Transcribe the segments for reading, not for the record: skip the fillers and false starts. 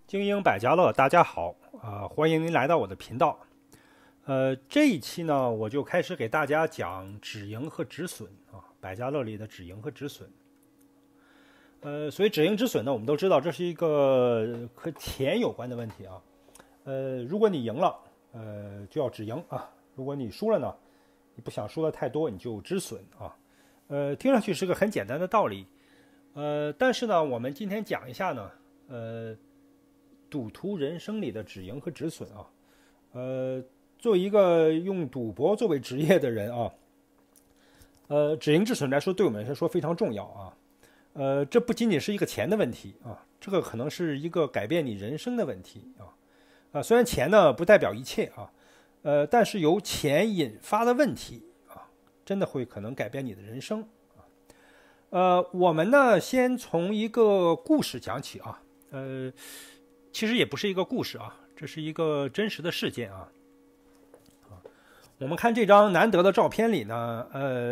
精英百家乐，大家好欢迎您来到我的频道。这一期呢，我就开始给大家讲止盈和止损百家乐里的止盈和止损。所以止盈止损呢，我们都知道这是一个和钱有关的问题啊。如果你赢了，就要止盈啊；如果你输了呢，你不想输的太多，你就止损啊。听上去是个很简单的道理，但是呢，我们今天讲一下呢，赌徒人生里的止盈和止损啊。作为一个用赌博作为职业的人啊，止盈止损来说，对我们来说非常重要啊。这不仅仅是一个钱的问题啊，这个可能是一个改变你人生的问题啊。虽然钱呢不代表一切啊，但是由钱引发的问题啊，真的会可能改变你的人生啊。我们呢先从一个故事讲起啊，其实也不是一个故事啊，这是一个真实的事件啊。我们看这张难得的照片里呢，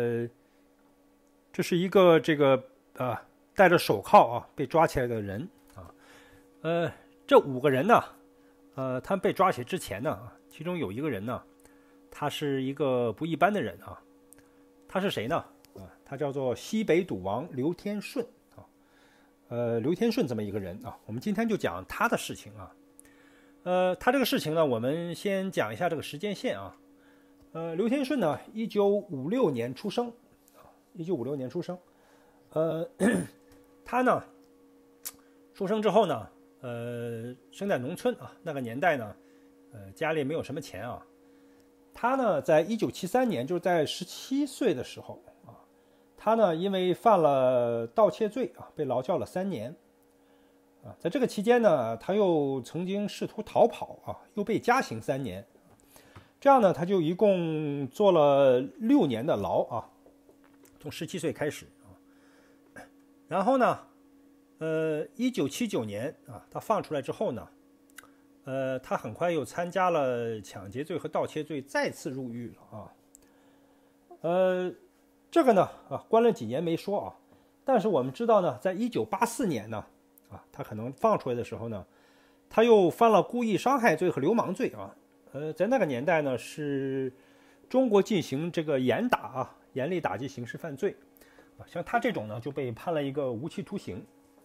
这是一个戴着手铐啊被抓起来的人啊。这5个人呢，他们被抓起之前呢，其中有一个人呢，他是一个不一般的人啊。他是谁呢？他叫做西北赌王刘天顺啊。刘天顺这么一个人啊，我们今天就讲他的事情啊。他这个事情呢，我们先讲一下这个时间线啊。刘天顺呢，1956年出生，1956年出生。他呢，出生之后呢，生在农村啊，那个年代呢，家里没有什么钱啊。他呢，在1973年，就是在17岁的时候啊，他呢因为犯了盗窃罪啊，被劳教了3年啊。在这个期间呢，他又曾经试图逃跑啊，又被加刑3年。这样呢，他就一共坐了6年的牢啊，从17岁开始啊。然后呢，1979年啊，他放出来之后呢，他很快又参加了抢劫罪和盗窃罪，再次入狱了啊。这个呢关了几年没说啊，但是我们知道呢，在1984年呢他可能放出来的时候呢，他又犯了故意伤害罪和流氓罪啊。在那个年代呢，是中国进行这个严厉打击刑事犯罪啊。像他这种呢，就被判了一个无期徒刑。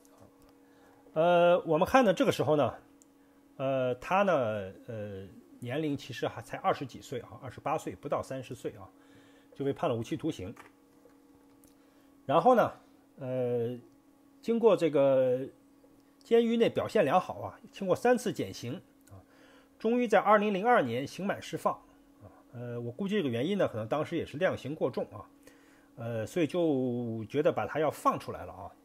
我们看呢，这个时候呢，他呢，年龄其实还才20几岁啊，28岁，不到30岁啊，就被判了无期徒刑。然后呢，经过这个监狱内表现良好啊，经过3次减刑啊，终于在2002年刑满释放啊。我估计这个原因呢，可能当时也是量刑过重啊，所以就觉得把他要放出来了啊。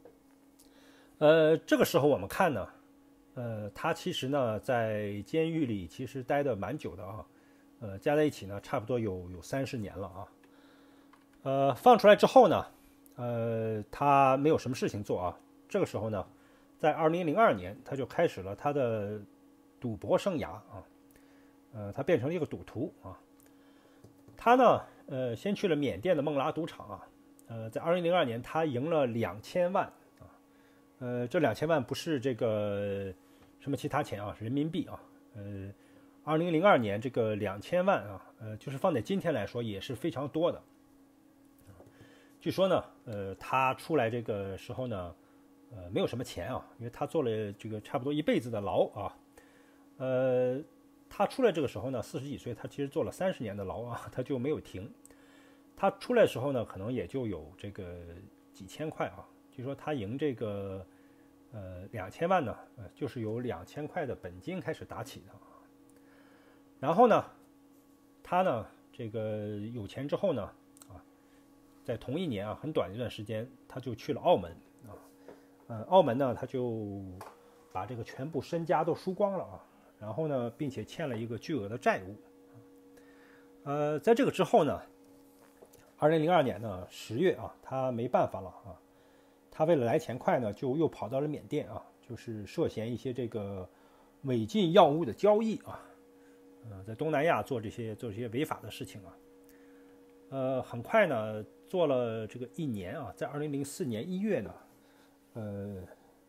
这个时候我们看呢，他其实呢在监狱里其实待得蛮久的啊，加在一起呢差不多有30年了啊。放出来之后呢，他没有什么事情做啊。这个时候呢，在2002年他就开始了他的赌博生涯啊。他变成了一个赌徒啊。他呢，先去了缅甸的孟拉赌场啊，在2002年他赢了2000万啊。这2000万不是这个什么其他钱啊，是人民币啊。2002年这个2000万啊，就是放在今天来说也是非常多的。据说呢，他出来这个时候呢，没有什么钱啊，因为他坐了这个差不多一辈子的牢啊。他出来这个时候呢，40几岁，他其实坐了30年的牢啊，他就没有停。他出来的时候呢，可能也就有这个几千块啊。据说他赢这个2000万呢，就是由2000块的本金开始打起的。然后呢，他呢这个有钱之后呢在同一年啊，很短的一段时间，他就去了澳门啊。澳门呢，他就把这个全部身家都输光了啊。然后呢，并且欠了一个巨额的债务。在这个之后呢，2002年呢10月啊，他没办法了啊。他为了来钱快呢，就又跑到了缅甸啊，就是涉嫌一些这个违禁药物的交易啊。在东南亚做这些违法的事情啊。很快呢，做了这个1年啊，在2004年1月呢，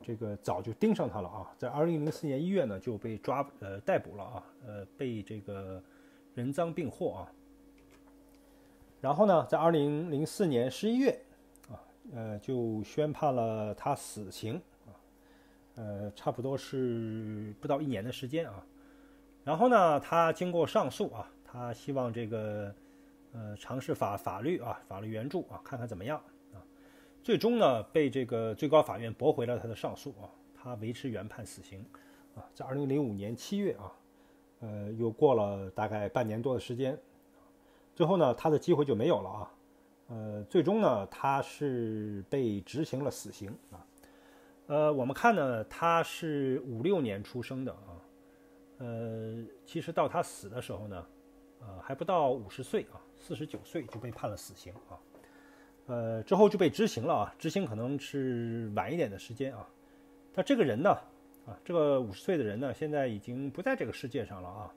这个早就盯上他了啊，在2004年1月呢就被逮捕了啊，被这个人赃并获啊。然后呢，在2004年11月就宣判了他死刑啊，差不多是不到1年的时间啊。然后呢，他经过上诉啊，他希望这个尝试法律援助啊，看看怎么样啊。最终呢，被这个最高法院驳回了他的上诉啊，他维持原判死刑啊。在2005年7月啊，又过了大概半年多的时间，最后呢，他的机会就没有了啊。最终呢，他是被执行了死刑啊。我们看呢，他是56年出生的啊，其实到他死的时候呢，还不到50岁啊，49岁就被判了死刑啊。之后就被执行了啊，执行可能是晚一点的时间啊。他这个人呢，这个50岁的人呢，现在已经不在这个世界上了啊。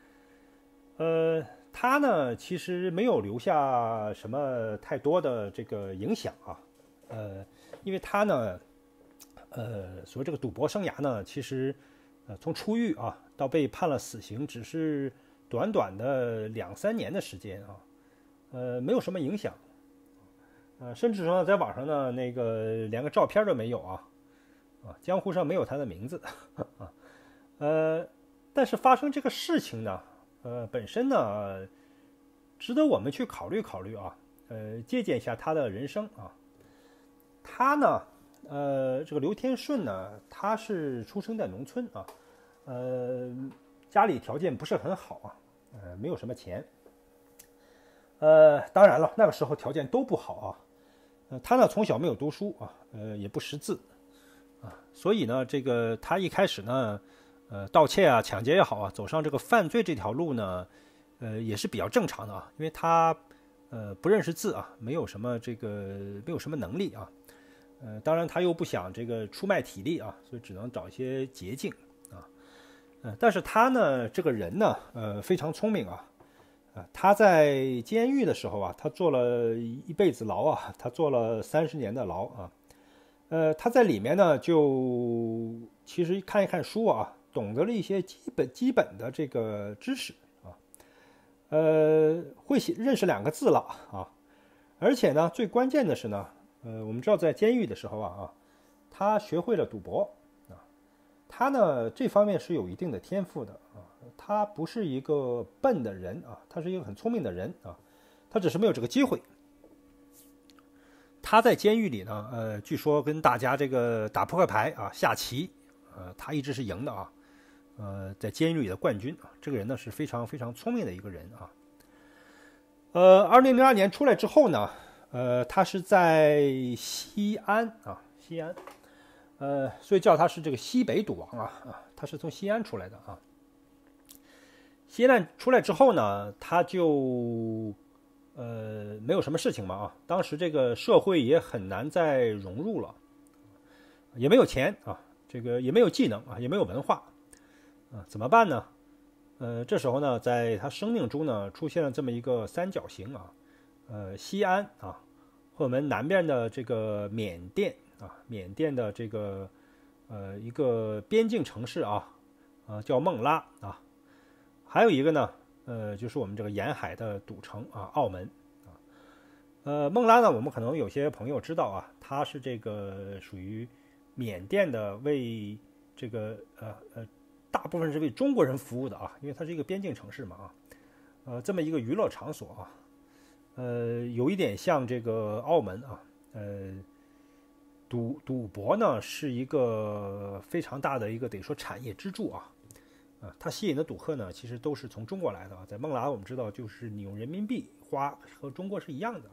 他呢，其实没有留下什么太多的这个影响啊。因为他呢，所谓这个赌博生涯呢，其实从出狱啊到被判了死刑，只是短短的2-3年的时间啊，没有什么影响。甚至说在网上呢，那个连个照片都没有啊，江湖上没有他的名字啊，但是发生这个事情呢，本身呢，值得我们去考虑考虑啊，借鉴一下他的人生啊。他呢，这个刘天顺呢，他是出生在农村啊，家里条件不是很好啊，没有什么钱。当然了，那个时候条件都不好啊。他呢从小没有读书啊，也不识字啊，所以呢，这个他一开始呢，盗窃啊、抢劫也好啊，走上这个犯罪这条路呢，也是比较正常的啊，因为他不认识字啊，没有什么能力啊，当然他又不想这个出卖体力啊，所以只能找一些捷径啊，但是他呢这个人呢，非常聪明啊。他在监狱的时候啊，他坐了一辈子牢啊，他坐了30年的牢啊。他在里面呢，就其实看一看书啊，懂得了一些基本的这个知识啊，会认识2个字了啊。而且呢，最关键的是呢，我们知道在监狱的时候啊，他学会了赌博啊。他呢这方面是有一定的天赋的啊。他不是一个笨的人啊，他是一个很聪明的人啊，他只是没有这个机会。他在监狱里呢，据说跟大家这个打扑克牌啊、下棋，他一直是赢的啊，在监狱里的冠军啊，这个人呢是非常非常聪明的一个人啊。2002年出来之后呢，他是在西安啊，所以叫他是这个西北赌王啊，他是从西安出来的啊。西安出来之后呢，他就没有什么事情嘛啊，当时这个社会也很难再融入了，也没有钱啊，这个也没有技能啊，也没有文化啊，怎么办呢？这时候呢，在他生命中呢，出现了这么一个三角形啊，西安啊，和我们南边的这个缅甸啊，缅甸的这个一个边境城市啊，叫孟拉啊。还有一个呢，就是我们这个沿海的赌城啊，澳门啊。孟拉呢，我们可能有些朋友知道啊，它是这个属于缅甸的，为这个大部分是为中国人服务的啊，因为它是一个边境城市嘛啊，这么一个娱乐场所啊，有一点像这个澳门啊，赌博呢是一个非常大的一个得说产业支柱啊。它吸引的赌客呢，其实都是从中国来的啊。在孟拉，我们知道就是你用人民币花和中国是一样的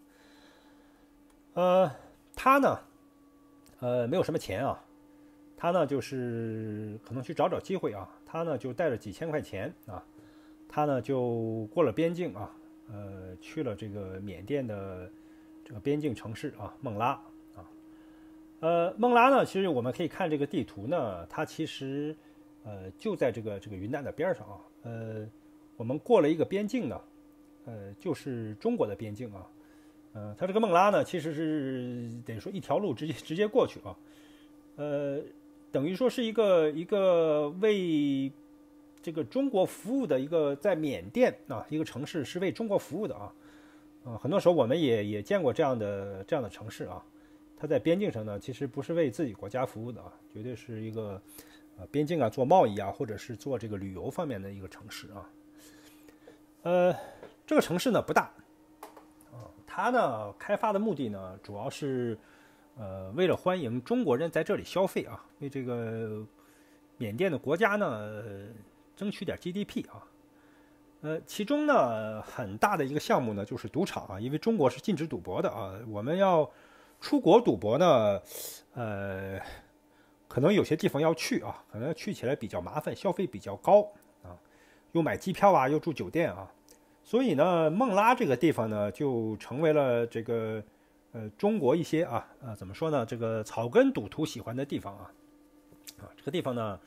啊。他呢，没有什么钱啊，他呢就是可能去找机会啊。他呢就带着几千块钱啊，他呢就过了边境啊，去了这个缅甸的这个边境城市啊，孟拉啊。孟拉呢，其实我们可以看这个地图呢，它其实。就在这个云南的边上啊，我们过了一个边境呢，就是中国的边境啊，它这个孟拉呢，其实是等于说一条路直接过去啊， 呃，等于说是一个为这个中国服务的一个在缅甸啊一个城市是为中国服务的啊。很多时候我们也见过这样的城市啊，它在边境上呢，其实不是为自己国家服务的啊，绝对是一个边境啊做贸易啊，或者是做这个旅游方面的一个城市啊。这个城市呢不大啊，它呢开发的目的呢主要是为了欢迎中国人在这里消费啊，为这个缅甸的国家呢争取点 GDP 啊。其中呢，很大的一个项目呢，就是赌场啊，因为中国是禁止赌博的啊，我们要出国赌博呢，可能有些地方要去啊，可能去起来比较麻烦，消费比较高啊，又买机票啊，又住酒店啊，所以呢，孟拉这个地方呢，就成为了这个中国一些怎么说呢，这个草根赌徒喜欢的地方啊，这个地方呢，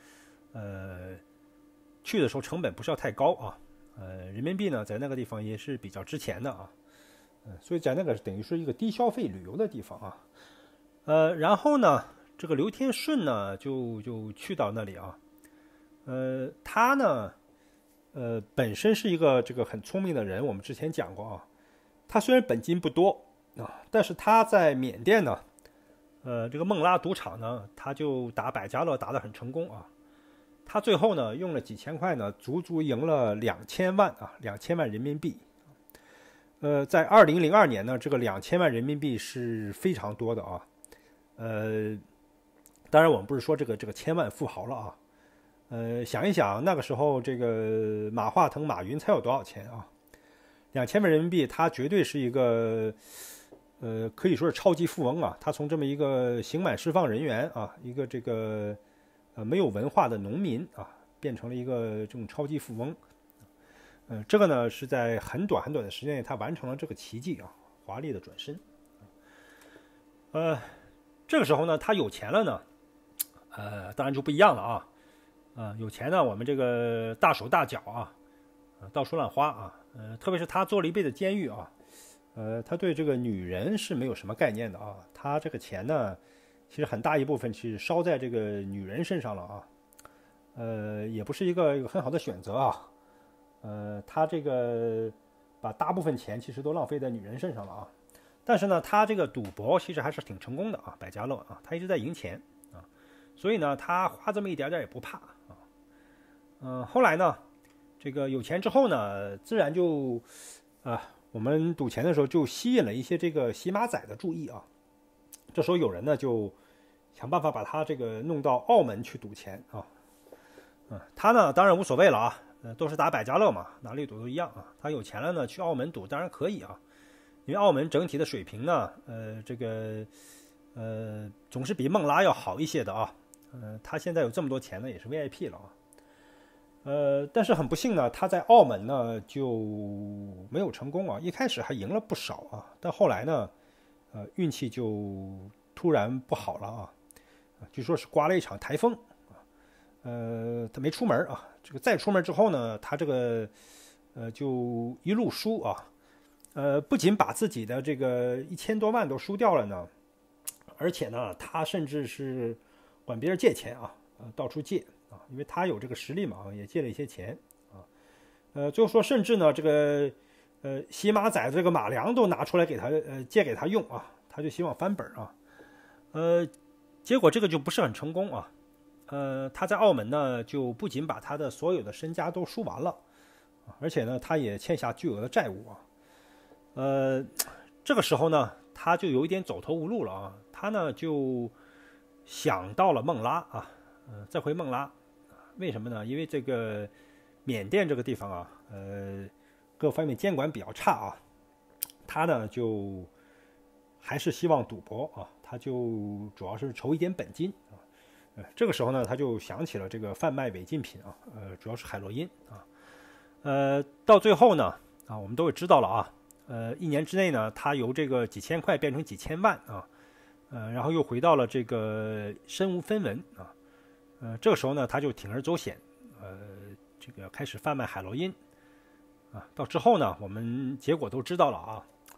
去的时候成本不是要太高啊。人民币呢，在那个地方也是比较值钱的啊，所以在那个等于是一个低消费旅游的地方啊，然后呢，这个刘天顺呢就去到那里啊，他呢，本身是一个这个很聪明的人，我们之前讲过啊，他虽然本金不多啊，但是他在缅甸呢，这个孟拉赌场呢，他就打百家乐打得很成功啊。他最后呢用了几千块呢，足足赢了2000万啊，2000万人民币。在2002年呢，这个2000万人民币是非常多的啊。当然我们不是说这个千万富豪了啊。想一想那个时候这个马化腾、马云才有多少钱啊？2000万人民币，他绝对是一个可以说是超级富翁啊。他从这么一个刑满释放人员啊，一个这个没有文化的农民啊，变成了一个这种超级富翁。这个呢是在很短很短的时间内，他完成了这个奇迹啊，华丽的转身。这个时候呢，他有钱了呢，当然就不一样了啊。有钱呢，我们这个大手大脚啊，到处乱花啊。特别是他坐了一辈子监狱啊，他对这个女人是没有什么概念的啊。他这个钱呢，其实很大一部分是烧在这个女人身上了啊，也不是一个很好的选择啊。他这个把大部分钱其实都浪费在女人身上了啊。但是呢，他这个赌博其实还是挺成功的啊，百家乐啊，他一直在赢钱啊，所以呢，他花这么一点点也不怕啊。后来呢，这个有钱之后呢，自然就我们赌钱的时候就吸引了一些这个洗马仔的注意啊。这时候有人呢就想办法把他这个弄到澳门去赌钱啊。他呢当然无所谓了啊，都是打百家乐嘛，哪里赌都一样啊。他有钱了呢，去澳门赌当然可以啊，因为澳门整体的水平呢，这个总是比孟拉要好一些的啊。他现在有这么多钱呢，也是 VIP 了啊。但是很不幸呢，他在澳门呢就没有成功啊。一开始还赢了不少啊，但后来呢，运气就突然不好了啊。据说是刮了一场台风他没出门啊。这个再出门之后呢，他这个就一路输啊。不仅把自己的这个1000多万都输掉了呢，而且呢，他甚至是管别人借钱啊，到处借啊，因为他有这个实力嘛，也借了一些钱啊。最后说，甚至呢，这个洗马仔这个马良都拿出来给他借给他用啊，他就希望翻本啊。结果这个就不是很成功啊。他在澳门呢，就不仅把他的所有的身家都输完了，而且呢，他也欠下巨额的债务啊。这个时候呢，他就有一点走投无路了啊。他呢就想到了孟拉啊，再回孟拉，为什么呢？因为这个缅甸这个地方啊，各方面监管比较差啊。他呢就还是希望赌博啊，他就主要是筹一点本金啊。这个时候呢，他就想起了这个贩卖违禁品啊，主要是海洛因啊。到最后呢，我们都会知道了啊。1年之内呢，他由这个几千块变成几千万啊，然后又回到了这个身无分文啊。这个时候呢，他就铤而走险，这个开始贩卖海洛因啊。到之后呢，我们结果都知道了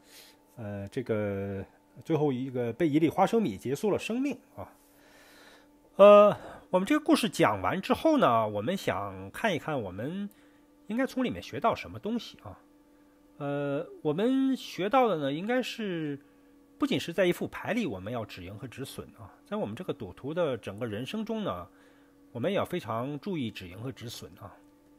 啊。这个最后一个被一粒花生米结束了生命啊。 呃，我们这个故事讲完之后呢，我们想看一看我们应该从里面学到什么东西啊？我们学到的呢，应该是不仅是在一副牌里我们要止盈和止损啊，在我们这个赌徒的整个人生中呢，我们也要非常注意止盈和止损啊。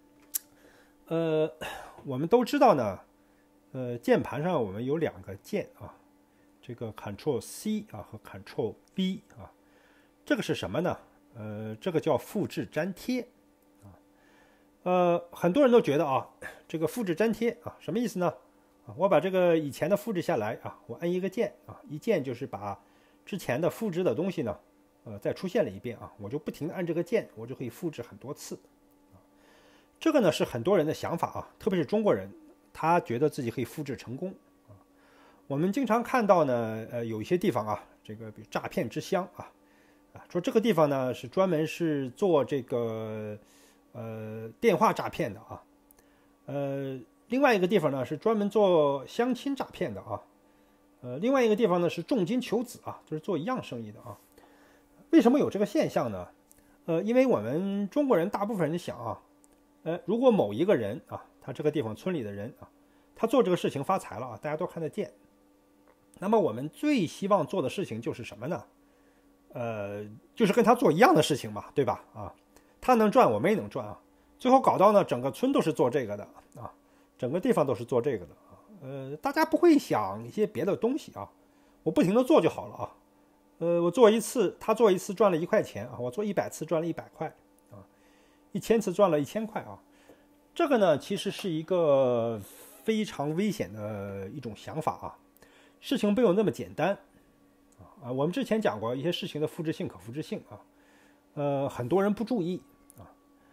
我们都知道呢，键盘上我们有两个键啊，这个 Ctrl C 啊和 Ctrl V 啊，这个是什么呢？这个叫复制粘贴啊。很多人都觉得啊，这个复制粘贴啊，什么意思呢？啊，我把这个以前的复制下来啊，我按一个键啊，一键就是把之前的复制的东西呢，再出现了一遍啊，我就不停的按这个键，我就可以复制很多次。这个呢是很多人的想法啊，特别是中国人，他觉得自己可以复制成功啊。我们经常看到呢，有一些地方啊，这个比如诈骗之乡啊，说这个地方呢是专门是做这个电话诈骗的啊，另外一个地方呢是专门做相亲诈骗的啊，另外一个地方呢是重金求子啊，就是做一样生意的啊。为什么有这个现象呢？因为我们中国人大部分人想啊，如果某一个人啊，他这个地方村里的人啊，他做这个事情发财了啊，大家都看得见。那么我们最希望做的事情就是什么呢？就是跟他做一样的事情嘛，对吧？啊，他能赚，我们也能赚啊。最后搞到呢，整个村都是做这个的啊，整个地方都是做这个的啊。大家不会想一些别的东西啊，我不停的做就好了啊。我做一次，他做一次赚了1块钱啊，我做100次赚了100块啊，1000次赚了1000块啊。这个呢，其实是一个非常危险的一种想法啊。事情没有那么简单啊。我们之前讲过一些事情的复制性、可复制性啊。很多人不注意啊。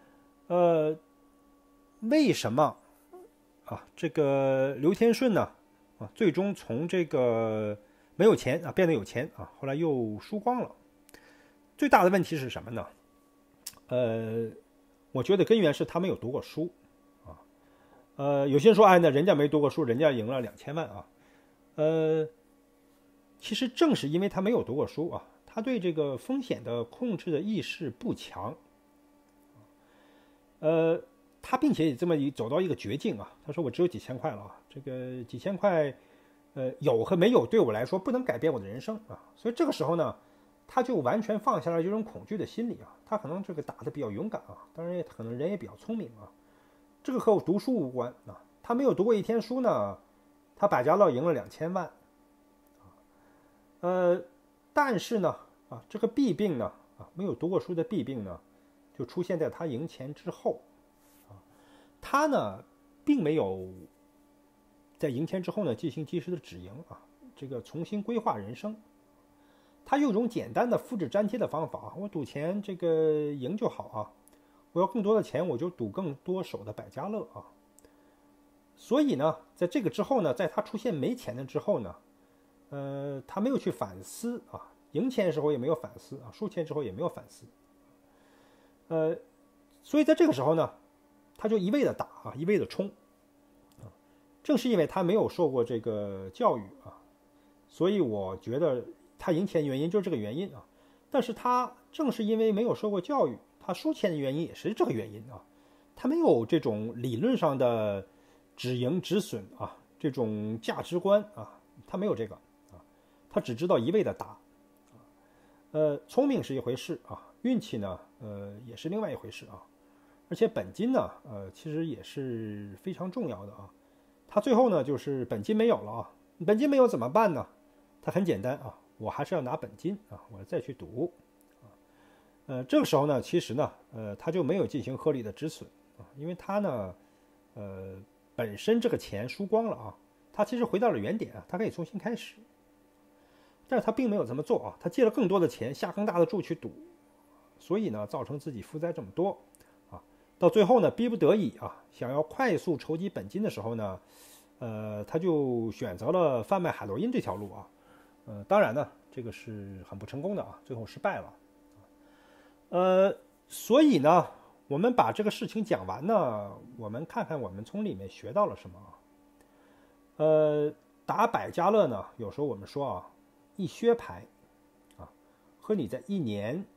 为什么啊？这个刘天顺呢啊，最终从这个没有钱啊变得有钱啊，后来又输光了。最大的问题是什么呢？我觉得根源是他没有读过书啊。有些人说，哎，那人家没读过书，人家赢了2000万啊。其实正是因为他没有读过书啊，他对这个风险的控制的意识不强。他并且这么走到一个绝境啊，他说我只有几千块了啊，这个几千块，有和没有对我来说不能改变我的人生啊，所以这个时候呢，他就完全放下了这种恐惧的心理啊，他可能这个打得比较勇敢啊，当然也可能人也比较聪明啊，这个和我读书无关啊，他没有读过一天书呢，他百家乐赢了2000万，但是呢，啊，这个弊病呢，啊，没有读过书的弊病呢，就出现在他赢钱之后。他呢，并没有在赢钱之后呢进行及时的止盈啊，这个重新规划人生。他用一种简单的复制粘贴的方法，我赌钱这个赢就好啊，我要更多的钱我就赌更多手的百家乐啊。所以呢，在这个之后呢，在他出现没钱了之后呢，他没有去反思啊，赢钱的时候也没有反思啊，输钱之后也没有反思，所以在这个时候呢，他就一味的打啊，一味的冲啊。正是因为他没有受过这个教育啊，所以我觉得他赢钱原因就是这个原因啊。但是他正是因为没有受过教育，他输钱的原因也是这个原因啊。他没有这种理论上的止盈止损啊，这种价值观啊，他没有这个啊，他只知道一味的打。聪明是一回事啊，运气呢，也是另外一回事啊。而且本金呢，其实也是非常重要的啊。他最后呢，就是本金没有了啊，本金没有怎么办呢？他很简单啊，我还是要拿本金啊，我再去赌啊。这个时候呢，其实呢，他就没有进行合理的止损啊，因为他呢，本身这个钱输光了啊，他其实回到了原点啊，他可以重新开始。但是他并没有这么做啊，他借了更多的钱，下更大的注去赌，所以呢，造成自己负债这么多。到最后呢，逼不得已啊，想要快速筹集本金的时候呢，他就选择了贩卖海洛因这条路啊。当然呢，这个是很不成功的啊，最后失败了。所以呢，我们把这个事情讲完呢，我们看看我们从里面学到了什么啊。打百家乐呢，有时候我们说啊，一薛牌啊，和你在1年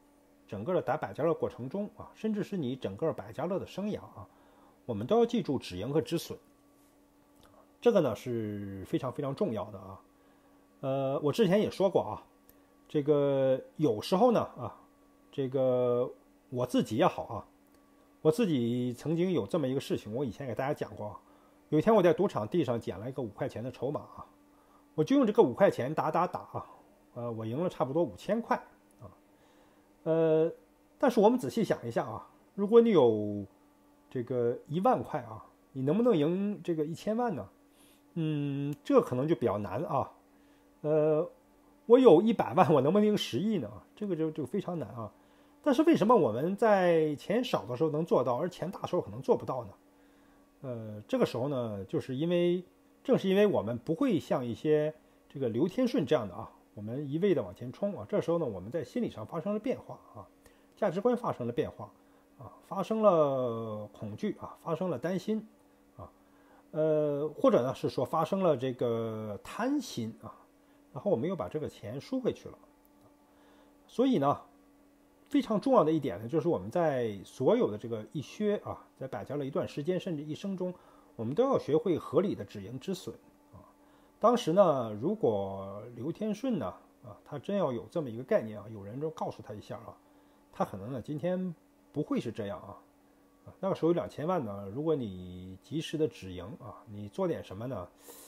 整个的打百家乐过程中啊，甚至是你整个百家乐的生涯啊，我们都要记住止盈和止损。这个呢是非常非常重要的啊。我之前也说过啊，这个有时候呢啊，这个我自己也好啊，我自己曾经有这么一个事情，我以前给大家讲过。有一天我在赌场地上捡了一个5块钱的筹码啊，我就用这个5块钱打啊，我赢了差不多5000块啊。但是我们仔细想一下啊，如果你有这个1万块啊，你能不能赢这个1000万呢？这个可能就比较难啊。我有100万，我能不能赢10亿呢？这个就非常难啊。但是为什么我们在钱少的时候能做到，而钱大的时候可能做不到呢？这个时候呢，正是因为我们不会像一些这个刘天顺这样的啊，我们一味的往前冲啊。这时候呢，我们在心理上发生了变化啊，价值观发生了变化啊，发生了恐惧啊，发生了担心啊，或者呢是说发生了这个贪心啊，然后我们又把这个钱输回去了。所以呢，非常重要的一点呢，就是我们在所有的这个一靴啊，在百家乐一段时间，甚至一生中，我们都要学会合理的止盈止损啊。当时呢，如果刘天顺呢啊，他真要有这么一个概念啊，有人就告诉他一下啊，他可能呢今天不会是这样啊。那个时候有2000万呢，如果你及时的止盈啊，你做点什么呢？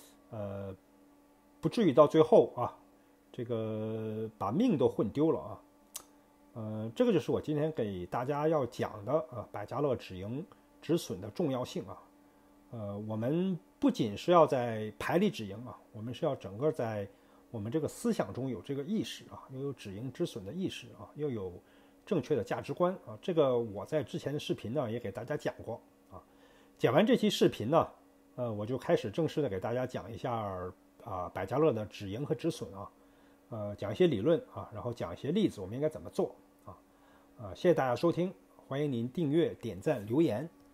不至于到最后啊，这个把命都混丢了啊。这个就是我今天给大家要讲的百家乐止盈止损的重要性啊。我们不仅是要在牌里止盈啊，我们是要整个在我们这个思想中有这个意识啊，要有止盈止损的意识啊，要有正确的价值观啊。这个我在之前的视频呢也给大家讲过啊。讲完这期视频呢，我就开始正式的给大家讲一下百家乐的止盈和止损啊，讲一些理论啊，然后讲一些例子，我们应该怎么做啊。谢谢大家收听，欢迎您订阅、点赞、留言。